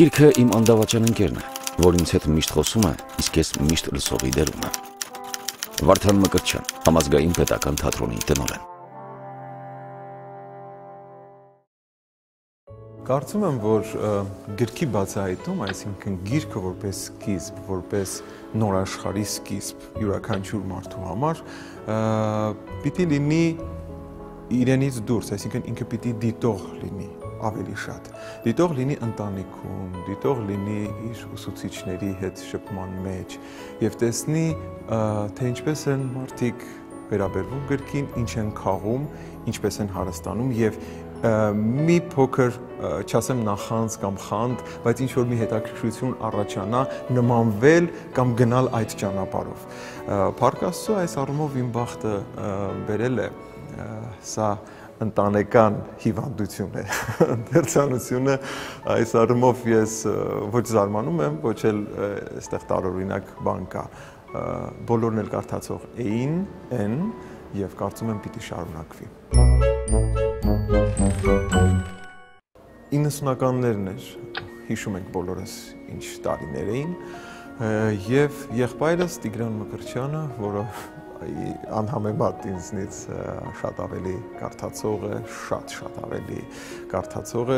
Գիրքը իմ անդավաճան ընկերն է, որ ինձ հետ միշտ խոսում է, իսկ ես միշտ լսողի դերում եմ։ Վարդան Մկրտչյան, Համազգային պետական թատրոնի տնօրեն։ Կարծում եմ, որ գրքի բացահայտում, այսինքն գիրքը որպես սկիզբ, որպես նոր աշխարհի սկիզբ յուրաքանչյուր մարդու համար, պիտի լինի իրենից դուրս, այսինքն ինքը պիտի դիտող լինի ավելի շատ։ Դիտող լինի ընտանիքում, դիտող լինի իր ուսուցիչների հետ շփման մեջ եւ տեսնի, թե ինչպես են մարդիկ վերաբերվում գրքին, ինչ են քաղում, ինչպես են հարստանում եւ մի փոքր, չասեմ նախանց կամ խանդ, բայց ինչ որ մի հետաքրքրություն առաջանա նմանվել կամ գնալ այդ ճանապարհով։ Փառք Աստծո, այս առումով իմ բախտը բերել է սա ընտանեկան հիվանդություն է, ընթերցանությունը, այս առումով ես ոչ զարմանում եմ, ոչ էլ այստեղ տարօրինակ բան կա։ Բոլորն էլ կարդացող են եւ կարծում եմ պիտի շարունակվի։ 90-ականներն էր, հիշում ենք բոլորս ինչ տարիներ էին, եւ եղբայրս Տիգրան Մկրտչյանը, որը անհամեմատ ինձնից շատ ավելի կարդացող է, շատ ավելի կարդացող է,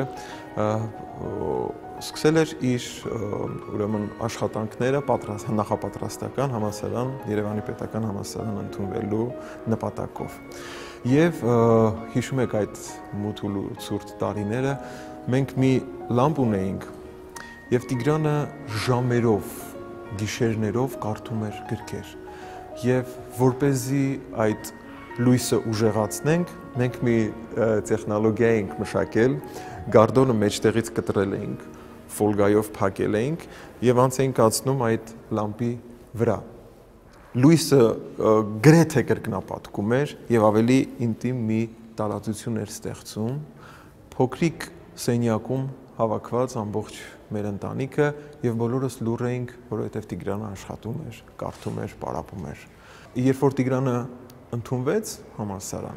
սկսել էր իր ուրեմն աշխատանքները նախապատրաստական համալսարան, Երևանի պետական համալսարան ընդունվելու նպատակով։ Եվ հիշում եք այդ մութ ու ցուրտ տարիները, մենք մի լամպ ունեինք եւ Տիգրանը ժամերով, գիշերներով կարդում էր գրքեր։ Եվ որպեսզի այդ լույսը ուժեղացնենք, մենք մի տեխնոլոգիա էինք մշակել, գարդոնը մեջտեղից կտրել էինք, ֆոլգայով փակել էինք եւ անց էինք կացնում այդ լամպի վրա։ Լույսը գրեթե կրկնապատկում էր եւ ավելի ինտիմ մի տարածություն էր ստեղծում, փոքրիկ սենյակում հավաքված ամբողջ մեր ընտանիքը եւ բոլորս լուռ էինք, որովհետեւ Տիգրանը աշխատում էր, կարդում էր, պարապում էր։ Երբ որ Տիգրանը ընդունվեց համալսարան,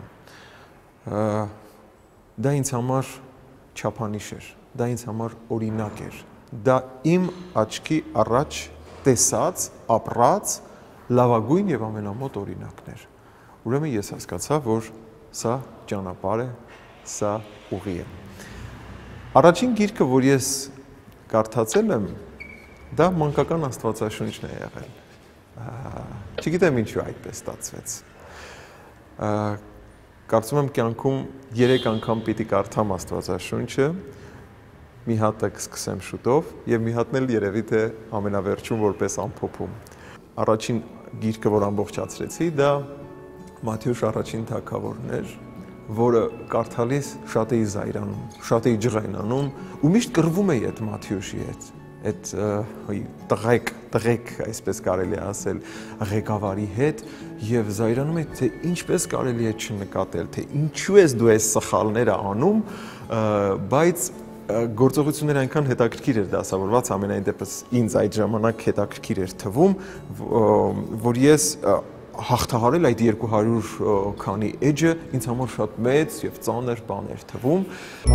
դա ինձ համար չափանիշ էր, դա ինձ համար օրինակ էր։ Դա իմ աչքի առաջ տեսած, ապրած լավագույն եւ ամենամոտ օրինակն էր։ Ուրեմն ես հասկացա, որ սա ճանապարհ է, սա ուղի է։ Առաջին գիրքը, որ ես կարդացել եմ, դա մանկական աստվածաշունչն է եղել։ Չգիտեմ ինչու այդպես ստացվեց։ Կարծում եմ կյանքում 3 անգամ պիտի կարդամ աստվածաշունչը, մի հատ կսկսեմ շուտով եւ մի հատն էլ երևի թե ամենավերջում որպես ամփոփում։ Առաջին գիրքը, որ ամբողջացրեցի, դա Մատթեոս առաջին թագավորն էր, որը կարդալիս շատ էի զայրանում, շատ էի ջղայնանում ու միշտ կռվում էի այդ Մատթեոսի հետ, այդ տղեկ, այսպես կարելի է ասել, ղեկավարի հետ եւ զայրանում էի, թե ինչպես կարելի է չնկատել, թե ինչու ես դու այս սխալները անում, բայց գործողությունները այնքան հետաքրքիր էր դասավորված, ամենայն դեպս ինձ այդ ժամանակ հետաքրքիր էր թվում, որ ես հաղթահարել այդ 200 քանի էջը ինձ համար շատ մեծ եւ ծանր բան էր թվում։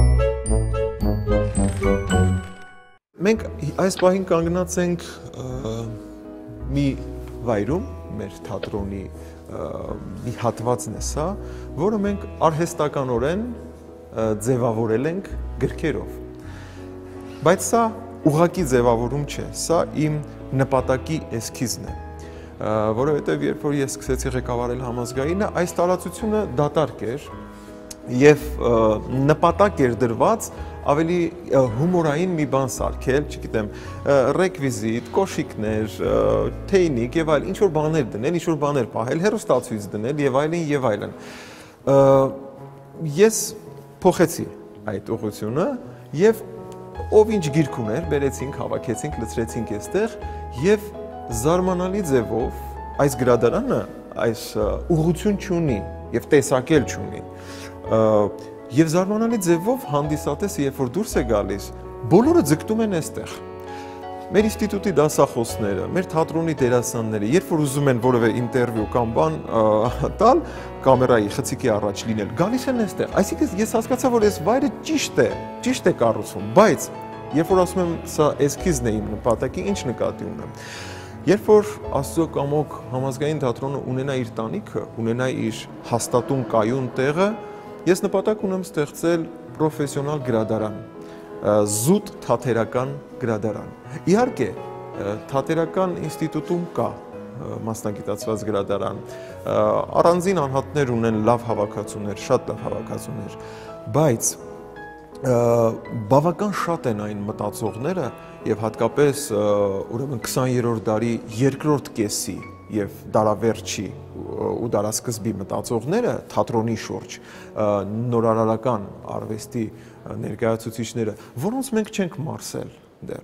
Մենք այս պահին կանգնած ենք մի վայրում, մեր թատրոնի մի հատվածն է սա, որը մենք արհեստականորեն ձևավորել ենք գրքերով։ Բայց սա ուղղակի ձևավորում չէ, սա իմ նպատակի էսքիզն է, որովհետև երբ որ ես սկսեցի ղեկավարել համազգայինը, այս տարածությունը դատարկ էր եւ նպատակ էր դրված ավելի հումորային մի բան սարքել, չգիտեմ, ռեկվիզիտ, կոշիկներ, թեյնիկ եւ այլ ինչ որ բաներ դնել, ինչ որ բաներ պահել, հեռուստացույց դնել եւ այլն։ Ես փոխեցի այդ ուղղությունը եւ ով ինչ գիրք ուներ, բերեցինք, հավաքեցինք, լցրեցինք այստեղ եւ զարմանալի ձևով այս գրադարանը այս ուղղություն չունի եւ տեսակել չունի։ Եվ զարմանալի ձևով հանդիսատեսը երբ որ դուրս է գալիս, բոլորը ձգտում են այստեղ։ Մեր ինստիտուտի դասախոսները, մեր թատրոնի դերասանները, երբ որ ուզում են որևէ ինտերվյու կամ բան տալ, կամերայի խցիկի առաջ լինել, գալիս են այստեղ։ Այսինքն ես հասկացա, որ այս վայրը ճիշտ է կառուցվում, բայց Երբ որ ասում եմ սա էսքիզն է իմ նպատակի, ինչ նկատի ունեմ։ Երբ որ Աստծո կամոք համազգային թատրոնը ունենա իր տանիքը, ունենա իր հաստատուն կայուն տեղը, ես նպատակ ունեմ ստեղծել պրոֆեսիոնալ գրադարան, զուտ թատերական գրադարան։ Իհարկե, թատերական ինստիտուտում կա մասնագիտացված գրադարան, առանձին անհատներ ունեն լավ հավաքածուներ, շատ լավ հավաքածուներ, բայց բավական շատ են այն մտածողները եւ հատկապես ուրեմն 20-րդ դարի երկրորդ կեսի եւ դարավերջի ու դարասկզբի մտածողները թատրոնի շուրջ նորարարական արվեստի ներկայացուցիչները, որոնց մենք չենք մարսել դեռ։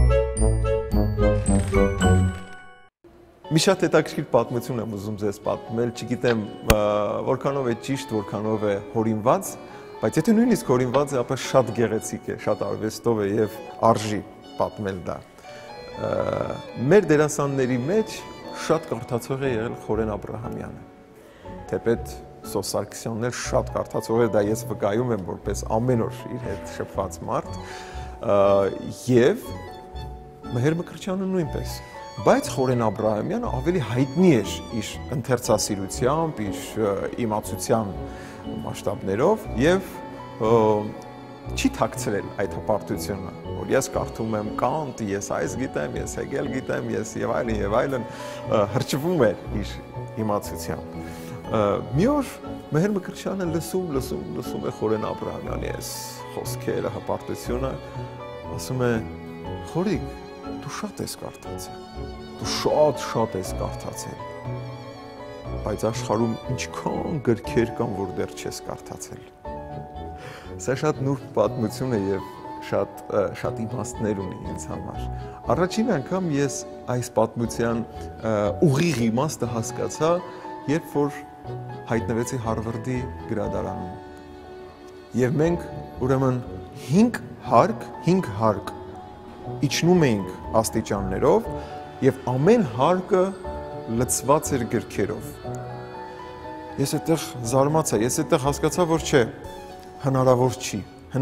Մի շատ հետաքրքիր պատմություն եմ ուզում ձեզ պատմել, չգիտեմ որքանով է ճիշտ, որքանով է հորինված, բայց եթե նույնիսկ հորինված է, ապա շատ գեղեցիկ է, շատ արվեստով է եւ արժի պատմել դա։ Մեր դերասանների մեջ շատ կարդացող է եղել Խորեն Աբրահամյանը։ Թեպետ Սոս Սարգսյանն էլ շատ կարդացող է, դա ես վկայում եմ որպես ամեն օր իր հետ շփված մարդ, եւ Մեհեր Մկրտչյանը նույնպես։ Բայց Խորեն Աբրահամյանը ավելի հայտնի էր իր ընթերցասիրությամբ, իր իմացության մասշտաբներով եւ չի թաքցրել այդ հպարտությունը, որ ես կարդում եմ Կանտ, ես այս գիտեմ, ես Հեգել գիտեմ, ես եւ այլն, հրճվում էր իր իմացությամբ։ Մի օր Մեհեր Մկրտչյանը լսում է Խորեն Աբրահամյանի այս խոսքերը, հպարտությունը, ասում է. «Խորիկ, դու շատ ես կարդացել, դու շատ ես կարդացել, բայց աշխարհում ինչքան գրքեր կան, որ դեռ չես կարդացել»։ Սա շատ նուրբ պատմություն է եւ շատ իմաստներ ունի ինձ համար։ Առաջին անգամ ես այս պատմության ուղիղ իմաստը հասկացա, երբ որ հայտնվեցի Հարվարդի գրադարանում։ Եվ մենք ուրեմն 5 հարկ իջնում էինք աստիճաններով եւ ամեն հարկը լցված էր գրքերով։ Ես այդտեղ զարմացա, ես այդտեղ հասկացա, որ չէ, հնարավոր չի,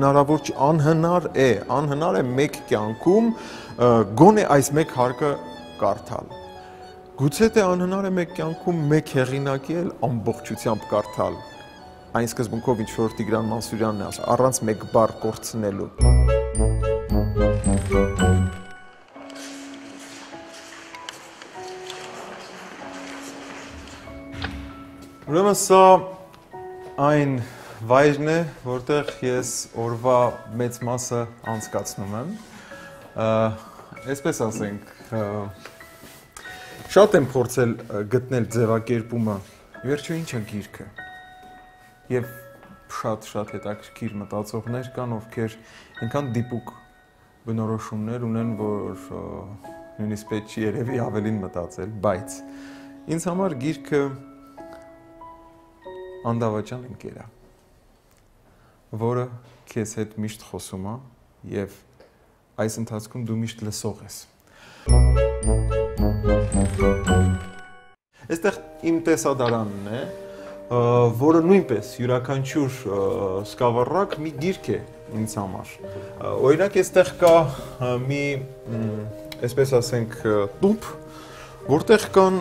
անհնար է մեկ կյանքում գոնե այս մեկ հարկը կարդալ։ Գուցե թե անհնար է մեկ կյանքում մեկ հեղինակի էլ ամբողջությամբ կարդալ։ Այն սկզբունքով ինչ որ Տիգրան Մանսուրյանն է ասում, առանց մեկ բառ կորցնելու։ Ուրեմն սա այն վայրն է, որտեղ ես օրվա մեծ մասը անցկացնում եմ։ Այսպես ասենք, շատ եմ փորձել գտնել ձևակերպումը, վերջո ինչ է գիրքը։ Եվ շատ հետաքրքիր մտածողներ կան, ովքեր այնքան դիպուկ բնորոշումներ ունեն, որ նույնիսկ պետք չի երևի ավելին մտածել, բայց ինձ համար գիրքը անդավաճան ընկեր է, որը քեզ հետ միշտ խոսում է եւ այս ընթացքում դու միշտ լսող ես։ Այստեղ իմ տեսադարանն է, որը նույնպես յուրաքանչյուր սկավառակ մի գիրք է ինձ համար։ Օրինակ այստեղ կա մի, այսպես ասենք, տուփ, որտեղ կան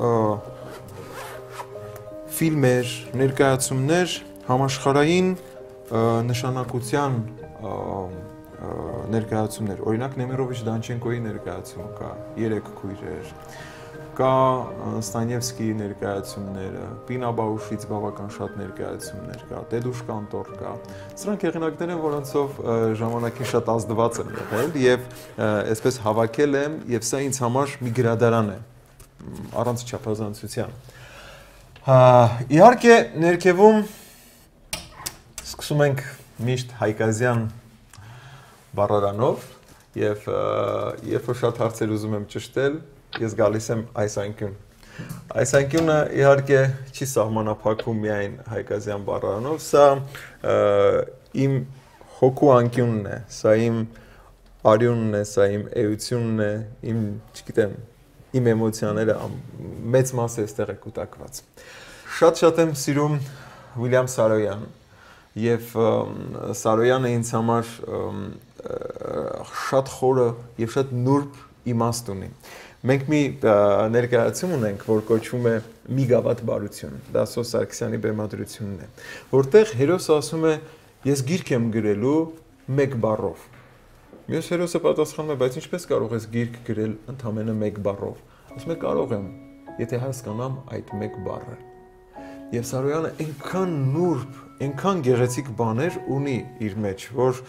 ֆիլմեր, ներկայացումներ համաշխարհային նշանակության ներկայացումներ, օրինակ Նեմիրովիչ Դանչենկոյի ներկայացումը կա, 3 քույրեր, կա Ստանևսկիի ներկայացումները, Պինա Բաուշից բավական շատ ներկայացումներ կա, Տեդուշ Կանտոր կա։ Սրանք հեղինակներ են, որոնցով ժամանակին շատ ազդված եմ եղել եւ այսպես հավաքել եմ եւ սա ինձ համար մի գրադարան է, առանց չափազանցության։ Իհարկե ներքևում սկսում ենք միշտ հայկազյան բառարանով եւ երբ որ շատ հարցեր ուզում եմ ճշտել, ես գալիս եմ այս անկյուն։ Այս անկյունը իհարկե չի սահմանափակվում միայն հայկազյան բառարանով, սա իմ հոգու անկյունն է, սա իմ արյունն է, սա իմ էությունն է, իմ, չգիտեմ, իմ էմոցիաները մեծ մասը այստեղ է կուտակված։ Շատ եմ սիրում Ուիլյամ Սարոյան եւ Սարոյանը ինձ համար շատ խորը եւ շատ նուրբ իմաստ ունի։ Մենք մի ներկայացում ունենք, որ կոչվում է միգավատ բարություն, դա Սոս Սարգսյանի բեմադրությունն է, որտեղ հերոսը ասում է ես գիրք եմ գրելու մեկ բառով։ Մյուս հերոսը պատասխանում է, բայց ինչպես կարող ես գիրք գրել ընդամենը մեկ բառով։ Ասում է կարող եմ, եթե հասկանամ այդ մեկ բառը։ Եվ Սարոյանը այնքան նուրբ, այնքան գեղեցիկ բաներ ունի իր մեջ, որ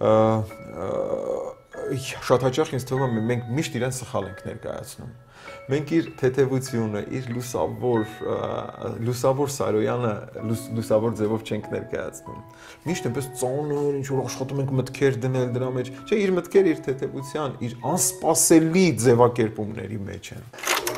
շատ հաճախ ինձ թվում է մենք միշտ իրեն սխալ ենք ներկայացնում։ Մենք իր թեթևությունը, իր լուսավոր Սարոյանը լուսավոր ձևով չենք ներկայացնում։ Միշտ այնպես ծանր ինչ որ աշխատում ենք մտքեր դնել դրա մեջ, չէ, իր մտքերը իր թեթևության, իր անսպասելի ձևակերպումների մեջ են։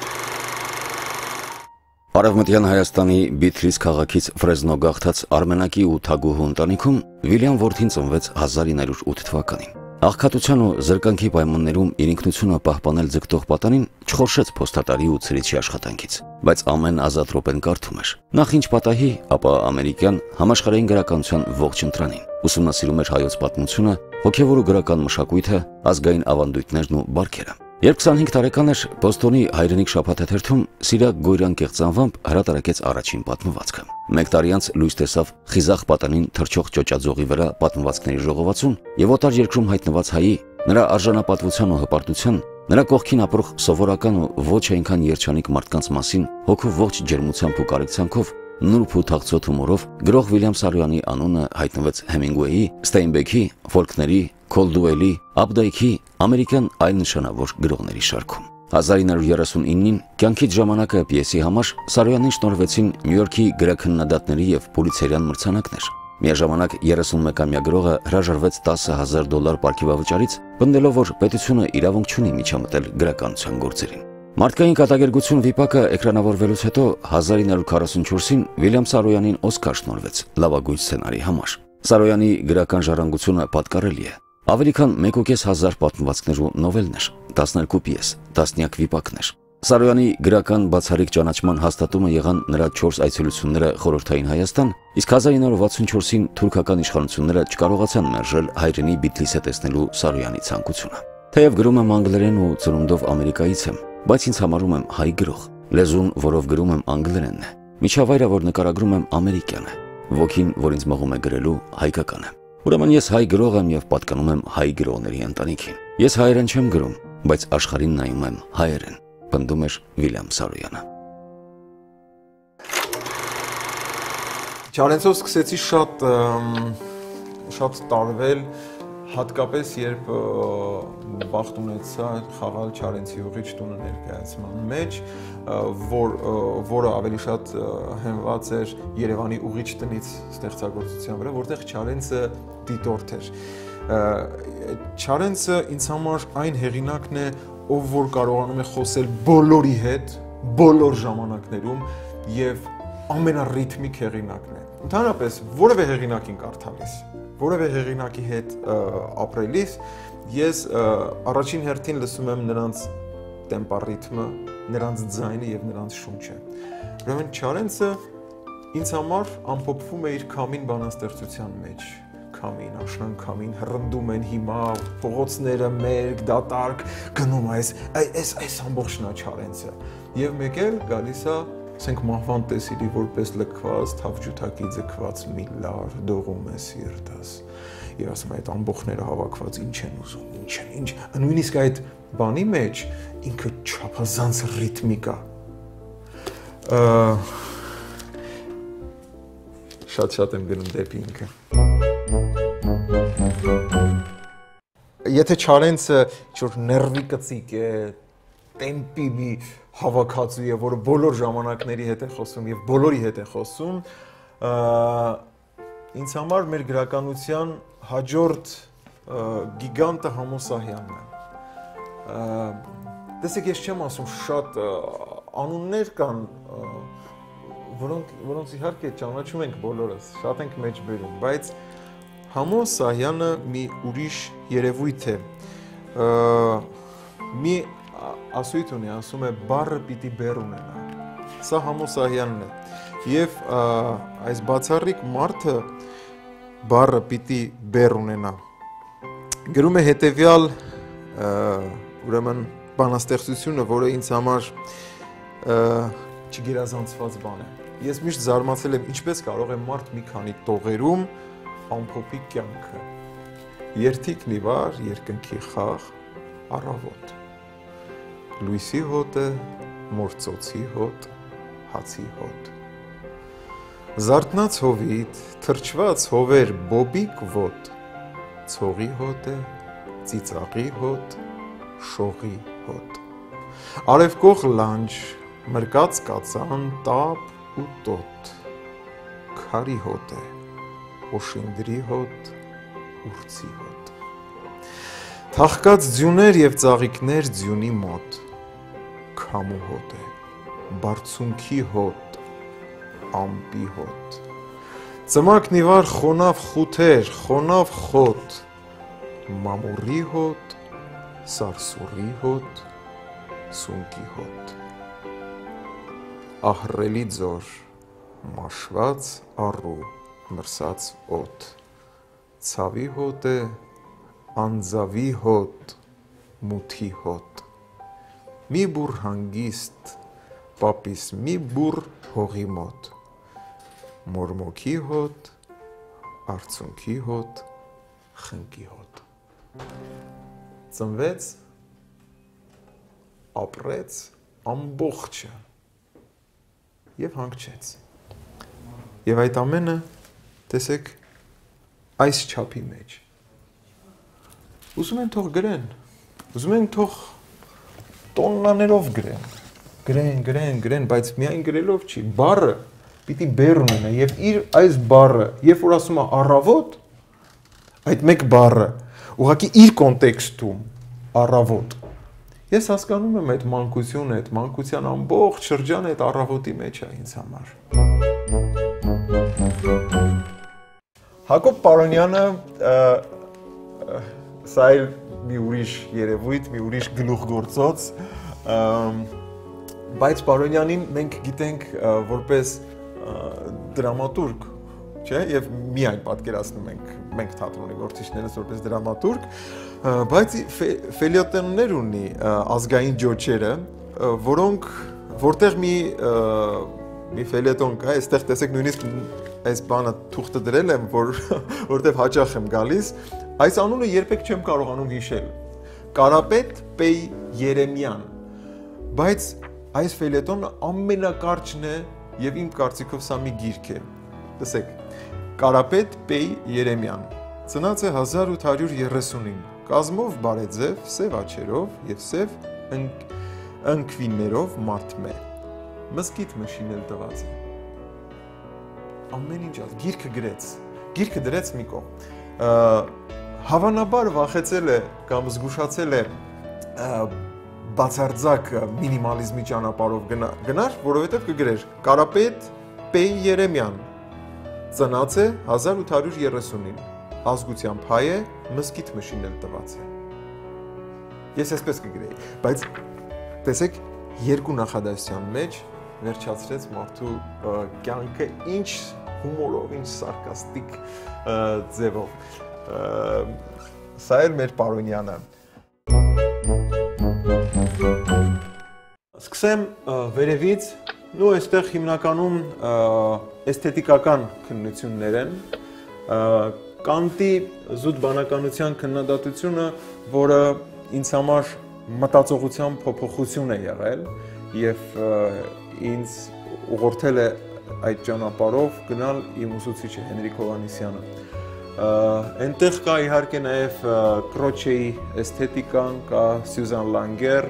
Արևմտյան Հայաստանի Բիթրից քաղաքից Ֆրեզնո գաղթած Արմենակի ու Թագուհու ընտանիքում Վիլյամ Որդին ծնվեց 1908 թվականին։ Աղքատության ու զրկանքի պայմաններում իր ինքնությունը պահպանել ձգտող պատանին չխորշեց փոստատարի ու ցրիչի աշխատանքից, բայց ամեն ազատ րոպեն կարդում էր։ Նախ ինչ պատահի, ապա ամերիկյան համաշխարհային գրականության ողջ ընտրանին։ Ուսումնասիրում էր հայոց պատմությունը, հոգևոր ու գրական մշակույթը, ազգային ավանդույթներն ու բարքերը։ Երբ 25 տարեկան էր, Բոստոնի հայրենիք շաբաթաթերթում Սիրակ Գոյրան կեղծանվամբ հրատարակեց առաջին պատմվածքը։ Մեկ տարի անց լույս տեսավ Խիզախ պատանին թռչող ճոճաձողի վրա պատմվածքների ժողովածուն եւ օտար երկրում հայտնված հայի, նրա արժանապատվության ու հպարտության, նրա կողքին ապրող սովորական ու ոչ այնքան երջանիկ մարդկանց մասին հոգու ողջ ջերմությամբ ու կարեկցանքով նուրբ ու թախծոտ հումորով գրող Վիլյամ Սարոյանի անունը հայտնվեց Հեմինգուեյի, Ստեյնբեքի, Ֆոլկների, Քոլդուելի, Աբդայքի ամերիկյան այլ նշանավոր գրողների շարքում։ 1939-ին «Կյանքից ժամանակը» պիեսի համար Սարոյանին շնորհվեցին Նյու Յորքի գրաքննադատների եւ Պուլիցերյան մրցանակներ։ Միաժամանակ 31-ամյա գրողը հրաժարվեց $10,000 պարգևավճարից, պնդելով, որ պետությունը իրավունք չունի միջամտել գրականության գործերին։ Մարդկային կատակերգություն վիպակը էկրանավորվելուց հետո 1944-ին Վիլյամ Սարոյանին Օսկար շնորհվեց լավագույն սցենարի համար։ Սարոյանի գրական ժառանգությունը պատկառելի է։ Ավելի քան 1,5 պատմվածքներ ու նովելներ, 12 պիես, տասնյակ վիպակներ։ Սարոյանի գրական բացառիկ ճանաչման հաստատումը եղան նրա 4 այցելությունները խորհրդային Հայաստան, իսկ 1964-ին թուրքական իշխանությունները չկարողացան մերժել հայրենի Բիթլիսը տեսնելու Սարոյանի ցանկությունը։ Թեև գրում եմ անգլերեն ու ծնունդով Ամերիկայից եմ, բայց ինձ համարում եմ հայ գրող։ Լեզուն, որով գրում եմ անգլերենն է։ Միջավայրը, որ նկարագրում եմ ամերիկյան է։ Ոգին, որ ինձ մղում է գրելու հայկական է։ Ուրեմն ես հայ գրող եմ եւ պատկանում եմ հայ գրողների ընտանիքին։ Ես հայերեն չեմ գրում, բայց աշխարհին նայում եմ հայերեն, պնդում էր Վիլյամ Սարոյանը։ Չարենցով սկսեցի շատ տարվել, հատկապես երբ բախտ ունեցա խաղալ Չարենցի ուղիչ տունը ներկայացման մեջ, որը ավելի շատ հենված էր Երևանի ուղիչ տնից ստեղծագործության վրա, որտեղ Չարենցը դիտորդ էր։ Չարենցը ինձ համար այն հեղինակն է, ով որ կարողանում է խոսել բոլորի հետ, բոլոր ժամանակներում եւ ամենառիթմիկ հեղինակն է։ Ընդհանրապես որևէ հեղինակին կարդալիս, որևէ հեղինակի հետ ապրելիս ես առաջին հերթին լսում եմ նրանց տեմպառիթմը, նրանց ձայնը եւ նրանց շունչը։ Ուրեմն Չարենցը ինձ համար ամփոփվում է իր քամին բանաստեղծության մեջ։ Քամին, աշնան քամին, հռնդում են հիմա փողոցները մերկ, դատարկ, գնում այս ամբողջն է Չարենցը։ Եվ մեկ էլ գալիս է ասենք մահվան տեսիլի որպես լքված, թավջութակի ձգված մի լար դողում է սիրտս։ Եվ ասում է այդ ամբողջները հավաքված ինչ են ուզում, ինչ, նույնիսկ այդ բանի մեջ ինքը չափազանց ռիթմիկ է։ Շատ եմ գնում դեպի ինքը։ Եթե Չարենցը ինչ-որ ներվի կծիկ է, տեմպի մի հավաքածու է, որը բոլոր ժամանակների հետ է խոսում եւ բոլորի հետ է խոսում, ինձ համար մեր գրականության հաջորդ գիգանտը Համո Սահյանն է։ Տեսեք, ես չեմ ասում շատ անուններ կան, որոնց իհարկե ճանաչում ենք բոլորս, շատ ենք մեջ բերում, բայց Համո Սահյանը մի ուրիշ երևույթ է։ Մի ասույթ ունի, ասում է բառը պիտի բեռ ունենա։ Սա Համո Սահյանն է։ Եվ այս բացառիկ մարդը բառը պիտի բեռ ունենա։ գրում է հետևյալ ուրեմն բանաստեղծությունը, որը ինձ համար չգերազանցված բան է։ Ես միշտ զարմացել եմ, ինչպես կարող է մարդ մի քանի տողերում ամփոփի կյանքը։ Երթիկ նիվար, երկնքի խաղ, առավոտ։ Լույսի հոտը, մործոցի հոտ, հացի հոտ։ Զարթնած հովիտ, թրջված հովեր բոբիկ ոտ, ցողի հոտ է, ծիծաղի հոտ, շողի հոտ։ Արևկող լանջ, մրկած կածան, տապ ու տոտ, քարի հոտ է, օշինդրի հոտ, ուրցի հոտ։ Թաղկած ձյուներ և ծաղիկներ ձյունի մոտ, քամու հոտ է, բարձունքի հոտ, ամպի հոտ։ Ծմակ նիվար խոնավ խութեր, խոնավ խոտ, մամուրի հոտ, սարսուրի հոտ, սունկի հոտ։ Ահռելի ձոր, մաշված առու, մրսած օդ, ցավի հոտ է, անձավի հոտ, մութի հոտ։ Մի բուռ հանգիստ, պապիս մի բուռ հողի մոտ, մորմոքի հոտ, արցունքի հոտ, խնկի հոտ։ Ծնվեց, ապրեց ամբողջը և հանգչեց։ Եվ այդ ամենը, տեսեք, այս չափի մեջ։ Ուզում են թող գրեն, ուզում են թող տոննաներով գրեն, բայց միայն գրելով չի, բառը պիտի բեռ ունենա և իր այս բառը, երբ որ ասում է առավոտ, այդ մեկ բառը, ուղղակի իր կոնտեքստում առավոտ, ես հասկանում եմ այդ մանկությունը, այդ մանկության ամբողջ շրջանը այդ առավոտի մեջ է ինձ համար։ Հակոբ Պարոնյանը, սա էլ մի ուրիշ երևույթ, մի ուրիշ գլուխգործոց, բայց Պարոնյանին մենք գիտենք որպես դրամատուրգ, չէ, և միայն պատկերացնում մենք թատրոնի գործիչներս որպես դրամատուրգ, բայց ֆելյետոններ ունի ազգային ջոչերը, որտեղ մի ֆելյետոն կա, այստեղ տեսեք նույնիսկ այս բանը թուղթը դրել եմ, որտեղ հաճախ եմ գալիս, այս անունը երբեք չեմ կարողանում հիշել, Կարապետ Պեյ Երեմյան, բայց այս ֆելյետոնը ամենակարճն է և իմ կարծիքով սա մի գիրք է, տեսեք, Կարապետ Պեյ Երեմյան, ծնած է 1830-ին, կազմով բարեձև, սև աչերով և սև ընկվիներով մարդ մե, մզկիթ մշինել տված է, ամեն ինչ գիրքը դրեց մի կողմ, հավանաբար վախեցել է կամ զգուշացել է բացարձակ մինիմալիզմի ճանապարհով գնար, որովհետև կգրեր Կարապետ Պեյ Երեմյան, ծնած է 1830-ին, ազգությամբ հայ է, մզկիթ մշինել տված է։ Ես այսպես կգրեի, բայց տեսեք, երկու նախադասության մեջ վերջացրեց մարդու կյանքը ինչ հումորով, ինչ սարկաստիկ ձևով։ Սա էր մեր Պարոնյանը։ Սկսեմ վերևից, ու այստեղ հիմնականում էսթետիկական քննություններ են, Կանտի զուտ բանականության քննադատությունը, որը ինձ համար մտածողության փոփոխություն է եղել և ինձ ուղղորդել է այդ ճանապարհով գնալ իմ ուսուցիչը Հենրիկ Հովհաննիսյանը։ Այնտեղ կա իհարկե նաև Կրոչեի էսթետիկան, կա Սյուզան Լանգեր,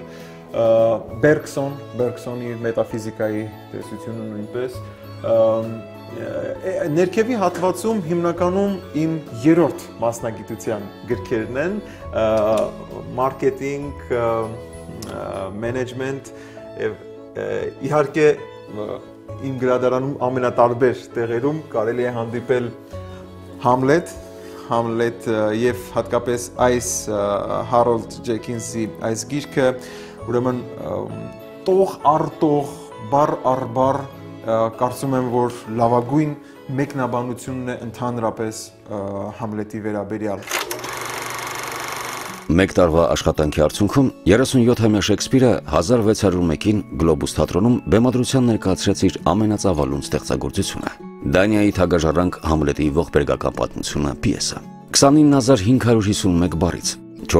Բերգսոնի մետաֆիզիկայի տեսությունը նույնպես։ Ներքևի հատվածում հիմնականում իմ երրորդ մասնագիտության գրքերն են, մարքեթինգ, մենեջմենտ, իհարկե իմ գրադարանում ամենատարբեր տեղերում կարելի է հանդիպել Համլետ և հատկապես այս Հարոլդ Ջեքինսի այս գիրքը, ուրեմն տող առ տող, բառ առ բառ, կարծում եմ, որ լավագույն մեկնաբանությունն է ընդհանրապես Համլետի վերաբերյալ։ Մեկ տարվա աշխատանքի արդյունքում 37-ամյա Շեքսպիրը 1601-ին Գլոբուս թատրոնում բեմադրության ներկայացրեց իր ամենածավալուն ստեղծագործությունը՝ Դանիայի թագաժառանգ Համլետի ողբերգական պատմությունը պիեսը։ 29551 բառից,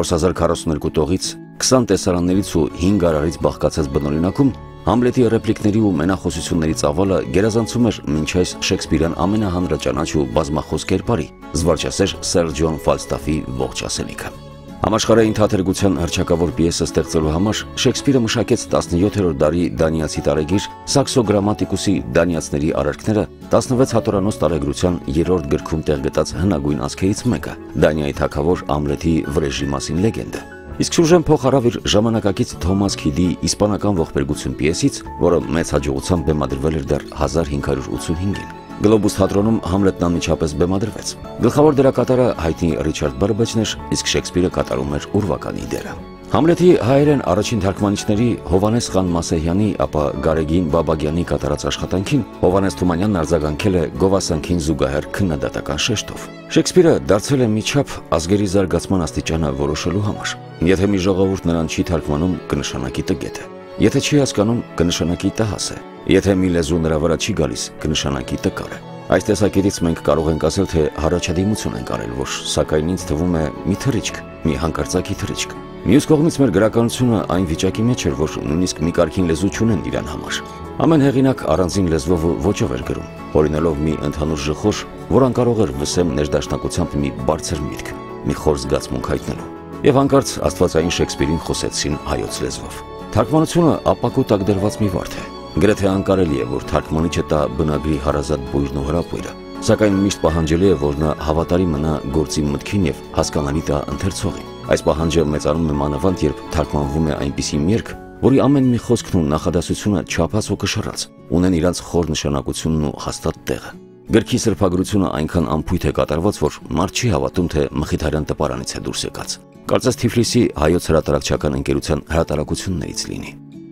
4042 տողից, 20 տեսարաններից ու 5 արարից բաղկացած բնօրինակում Համլետի ռեպլիկների ու մենախոսությունների ծավալը գերազանցում էր մինչ այս Շեքսպիրյան ամենահանրաճանաչ ու բազմախոս կերպարի՝ զվարճասեր Սեր Ջոն Ֆալստաֆի ողջ ասելիքը։ Համաշխարհային թատերգության հռչակավոր պիեսը ստեղծելու համար Շեքսպիրը մշակեց 17-րդ դարի դանիացի տարեգիր Սաքսո Գրամատիկուսի դանիացների արարքները 16 հատորանոց տարեգրության 3-րդ գրքում տեղ գտած հնագույն ասքերից մեկը՝ Դանիայի թագավոր Ամլետի վրեժի մասին լեգենդը։ Իսկ Սյուժեն փոխարավ իր ժամանակակից Թոմաս Քիդի իսպանական ողբերգություն պիեսից, որը մեծ հաջողությամբ բեմադրվել էր դեռ 1585-ին։ Գլոբուս թատրոնում Համլետն անմիջապես բեմադրվեց։ Գլխավոր դերակատարը հայտնի Ռիչարդ Բրբեջն էր, իսկ Շեքսպիրը կատարում էր ուրվականի դերը։ Համլետի հայերեն առաջին թարգմանիչների Հովանես խան Մասեհյանի, ապա Գարեգին Բաբագյանի կատարած աշխատանքին Հովանես Թումանյանն արձագանքել է գովասանքին զուգահեռ քննադատական շեշտով։ Շեքսպիրը դարձել է միջափ ազգերի զարգացման աստիճանը որոշելու համար։ Եթե մի ժողովուրդ նրան չի թարգմանում, կնշանակի տգետ է։ Եթե չի հասկանում, կնշանակի տհաս է։ Եթե մի լեզու նրա վրա չի գալիս, կնշանակի տկար է։ Այս տեսակետից մենք կարող ենք ասել, թե հառաջադիմություն ենք արել, որ սակայն ինձ թվում է մի թռիչք, մի հանկարծակի թռիչք։ Մյուս կողմից մեր գրականությունը այն վիճակի մեջ էր, որ նույնիսկ մի կարգին լեզու չունեն իրան համար։ Ամեն հեղինակ առանձին լեզվով ու ոճով էր գրում, հորինելով մի ընդհանուր ժխոր, որ անկարող էր վսեմ ներդաշնակությամբ մի բարձր միտք, մի խոր զգացմունք հայտնելու։ Եվ հանկարծ աստվածային Շեքսպիրին խոսեցին հայոց լեզվով։ Թարգմանությունը ապակու տակ դրված մի վարդ է։ Գրեթե անկարելի է, որ թարգմանիչը տա բնագրի հարազատ բույրն ու հրապույրը, սակայն միշտ պահանջելի է, որ նա հավատարիմ մնա գործի մտքին եւ հասկանալի տա ընթերցողին։ Այս պահանջը մեծանում է մանավանդ, երբ թարգմանվում է այնպիսի երգ, որի ամեն մի խոսքն ու նախադասությունը չափած ու կշռած ունեն իրանց խոր նշանակությունն ու հաստատ տեղը։ Գրքի սրբագրությունը այնքան անփույթ է կատարված, որ մարդ չի հավատում, թե Մխիթարյան տպարանից է դուրս եկած։ Կարծես Թիֆլիսի հայոց հրատարակչական ընկերության հրատարակություններից լինի։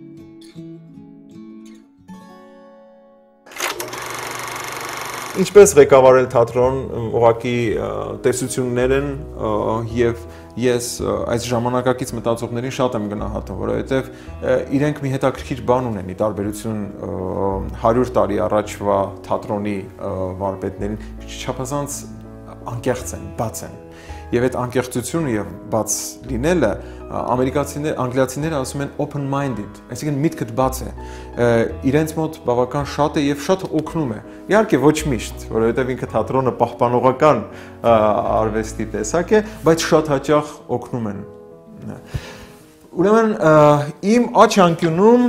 Ինչպես ղեկավարել թատրոն, ուղղակի տեսություններ են եւ ես այս ժամանակակից մտածողներին շատ եմ գնահատում, որովհետեւ իրենք մի հետաքրքիր բան ունեն՝ ի տարբերություն 100 տարի առաջվա թատրոնի վարպետներին, չափազանց անկեղծ են, բաց են։ Եվ այդ անկեղծությունը եւ բաց լինելը անգլիացիները ասում են open-minded, այսինքն միտքդ բաց է, իրենց մոտ բավական շատ է եւ շատ օգնում է։ Իհարկե ոչ միշտ, որովհետեւ ինքը թատրոնը պահպանողական արվեստի տեսակ է, բայց շատ հաճախ օգնում են։ Ուրեմն իմ աչք անկյունում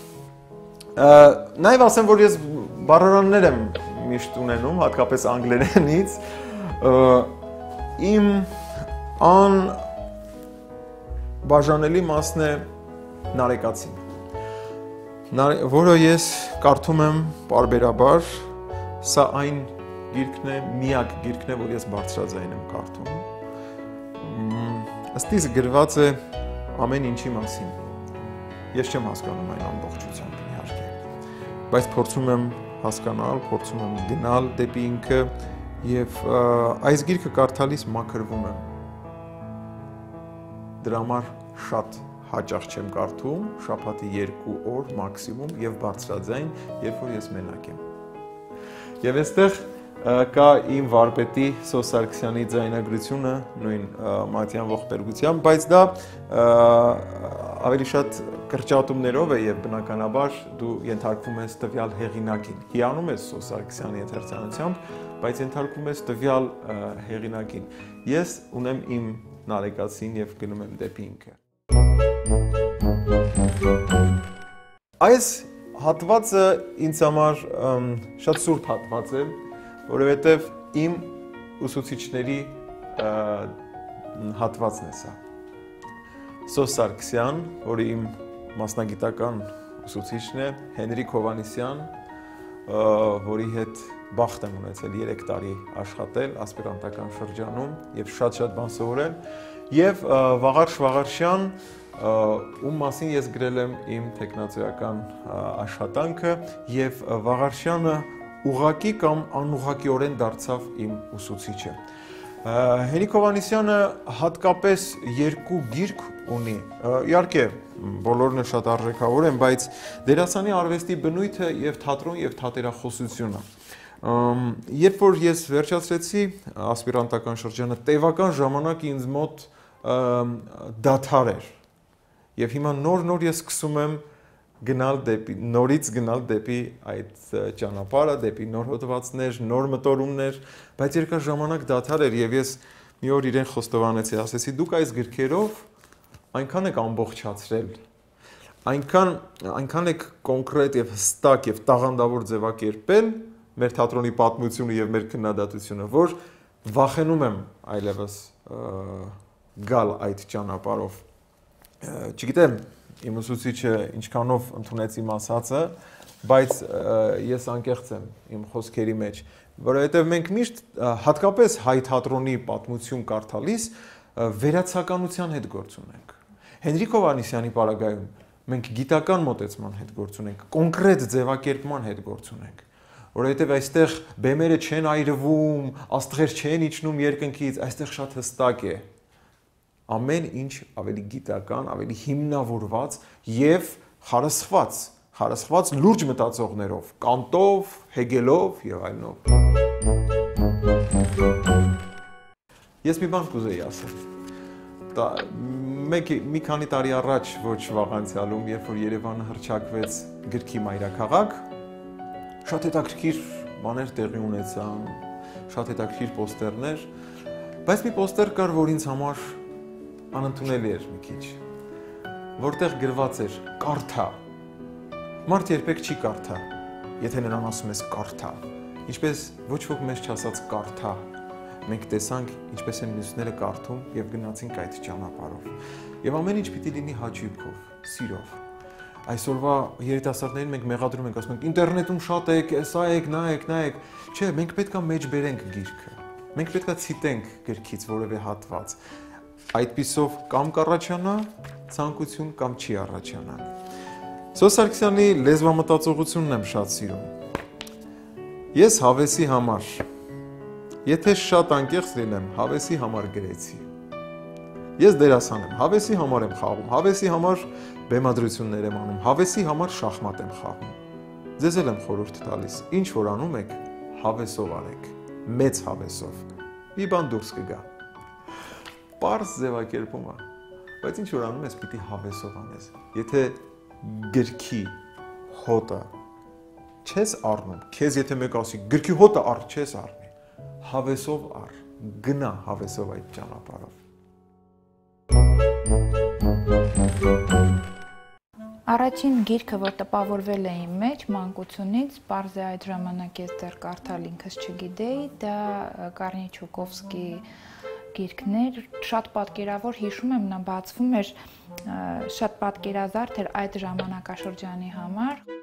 նաեւ ասեմ, որ ես բառարաններ եմ միշտ ունենում, հատկապես անգլերենից, իմ բաժանելի մասն է նարեկացին, որը ես կարդում եմ պարբերաբար, սա այն գիրքն է, միակ գիրքն է, որ ես բարձրաձայն եմ կարդում, ըստիս գրված է ամեն ինչի մասին, ես չեմ հասկանում այն ամբողջությամբ, իհարկե, բայց փորձում եմ հասկանալ, փորձում եմ գնալ դեպի ինքը, եւ այս գիրքը կարդալիս մաքրվում եմ։ Դրա համար շատ հաճախ չեմ կարդում, շաբաթի 2 օր մաքսիմում եւ բարձրաձայն, երբ որ ես մենակ եմ։ Եվ այստեղ կա իմ վարպետի Սոս Սարգսյանի ձայնագրությունը նույն Մատյան ողբերգությամբ, բայց դա ավելի շատ կրճատումներով է եւ բնականաբար դու ենթարկվում ես տվյալ հեղինակին։ Հիանում ես Սոս Սարգսյանի ընթերցանությամբ, բայց ենթարկվում ես տվյալ հեղինակին։ Ես ունեմ իմ նարեկացին եւ գնում եմ դեպի ինքը։ Այս հատվածը ինձ համար շատ սուրբ հատված է, որովհետեւ իմ ուսուցիչների հատվածն է սա։ Սոս Սարգսյան, որը իմ մասնագիտական ուսուցիչն է, Հենրիկ Հովանեսյան, որի հետ բախտ եմ ունեցել 3 տարի աշխատել ասպիրանտական շրջանում եւ շատ բան սովորել, եւ Վաղար Շվաղարշյան, ում մասին ես գրել եմ իմ տեխնացիական աշխատանքը, եւ Վաղարշյանը ուղղակի կամ անուղղակիորեն դարձավ իմ ուսուցիչը։ Հենրիկ Հովհաննիսյանը հատկապես երկու գիրք ունի։ Իհարկե, բոլորն էլ շատ արժեքավոր են, բայց դերասանի արվեստի բնույթը եւ թատրոն եւ թատերախոսությունը։ Երբ որ ես վերջացրեցի ասպիրանտական շրջանը, տևական ժամանակ ինձ մոտ դադար էր։ Եվ հիմա նոր ես սկսում եմ նորից գնալ դեպի այդ ճանապարհը, դեպի նոր հոդվածներ, նոր մտորումներ, բայց երկար ժամանակ դադար էր եւ ես մի օր իրեն խոստովանեցի, ասեցի՝ դուք այս գրքերով այնքան եք ամբողջացրել, այնքան եք կոնկրետ եւ հստակ եւ տաղանդավոր ձևակերպել մեր թատրոնի պատմությունը եւ մեր քննադատությունը, որ վախենում եմ այլևս գալ այդ ճանապարհով։ Չգիտեմ, իմ ուսուցիչը ինչքանով ընդունեց իմ ասածը, բայց ես անկեղծ եմ իմ խոսքերի մեջ, որովհետեւ մենք միշտ հատկապես հայ թատրոնի պատմություն կարդալիս վերացականության հետ գործ ունենք։ Հենրիկ Հովհաննիսյանի պարագայում մենք գիտական մոտեցման հետ գործ ունենք, կոնկրետ ձևակերպման հետ գործ ունենք, որովհետեւ այստեղ բեմերը չեն այրվում, աստղեր չեն իջնում երկնքից, այստեղ շատ հստակ է։ Ամեն ինչ ավելի գիտական, ավելի հիմնավորված եւ խարսխված լուրջ մտածողներով, Կանտով, Հեգելով եւ այլնով։ Ես մի բան կուզեի ասել։ Մի քանի տարի առաջ, ոչ վաղ անցյալում, երբ որ Երևանը հռչակվեց գրքի մայրաքաղաք, շատ հետաքրքիր բաներ տեղի ունեցան, շատ հետաքրքիր պոստերներ, բայց մի պոստեր կար, որ ինձ համար անընդունելի էր մի քիչ, որտեղ գրված էր կարդա։ Մարդ երբեք չի կարդա, եթե նրան ասում ես կարդա, ինչպես ոչ ոք մեզ չասաց կարդա, մենք տեսանք ինչպես են մյուսները կարդում եւ գնացինք այդ ճանապարհով։ Եվ ամեն ինչ պիտի լինի հաճույքով, սիրով։ Այսօրվա երիտասարդներին մենք մեղադրում ենք, ասում ենք ինտերնետում շատ եք, սա եք, նայեք, չէ, մենք պետքա մեջ բերենք գիրքը։ Մենք պետքա ցիտենք գրքից որևէ հատված։ Այդպիսով կամ կառաջանա ցանկություն կամ չի առաջանա։ Սոս Սարգսյանի լեզվամտածողությունն եմ շատ սիրում։ Ես հավեսի համար, եթե շատ անկեղծ լինեմ, հավեսի համար գրեցի։ Ես դերասան եմ, հավեսի համար եմ խաղում, հավեսի համար բեմադրություններ եմ անում, հավեսի համար շախմատ եմ խաղում։ Ձեզ էլ եմ խորհուրդ տալիս, ինչ որ անում եք, հավեսով արեք, մեծ հավեսով։ Մի բան դուրս կգա։ Պարզ ձևակերպում է, բայց ինչ որ անում ես, պիտի հավեսով անես։ Եթե գրքի հոտը չես առնում, քեզ եթե մեկ ասի գրքի հոտը առ, չես առնի, հավեսով առ, գնա հավեսով այդ ճանապարհով։ Առաջին գիրքը, որ տպավորվել է իմ մեջ մանկությունից, պարզ է այդ ժամանակ ես դեռ կարդալ ինքս չգիտեի, դա Կարնի Չուկովսկի գիրքներ, շատ պատկերավոր, հիշում եմ, նա բացվում էր շատ պատկերազարդ էր այդ ժամանակաշրջանի համար։